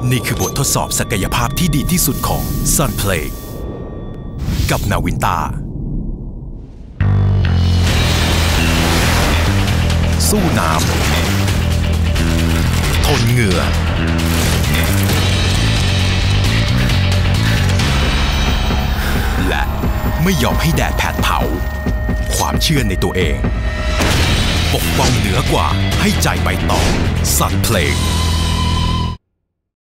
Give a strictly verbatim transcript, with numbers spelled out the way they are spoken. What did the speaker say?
นี่คือบททดสอบศักยภาพที่ดีที่สุดของ Sunplay กับนาวินตาสู้น้ำทนเหงื่อและไม่ยอมให้แดดแผดเผาความเชื่อในตัวเองปกป้องเหนือกว่าให้ใจไปต่อ Sunplay